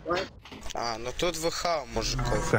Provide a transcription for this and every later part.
А, ну тут ВХ у мужиков.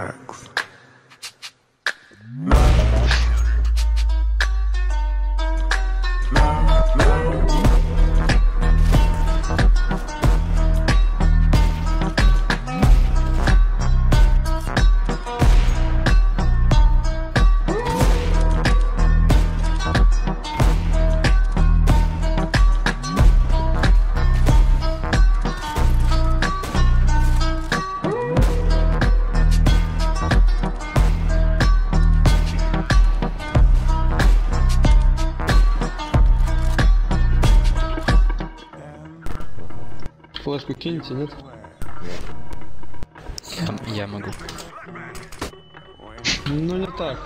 Флешку кинете, нет? Я могу. Ну не так.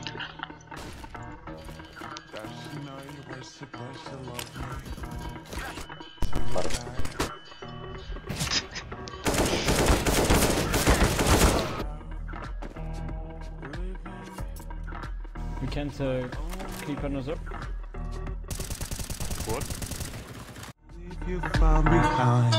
We can't keep another. What? You found behind.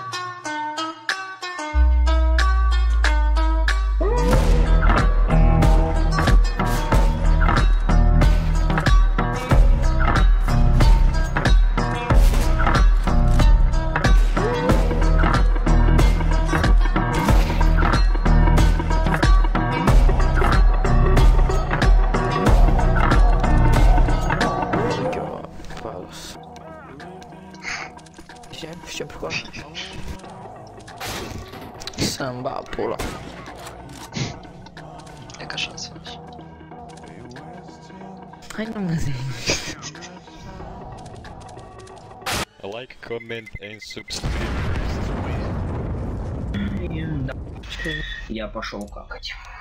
В чем прикол? Самба пула. Яка шанс? Ай, ну мазей. Like, comment and subscribe. Я пошел какать.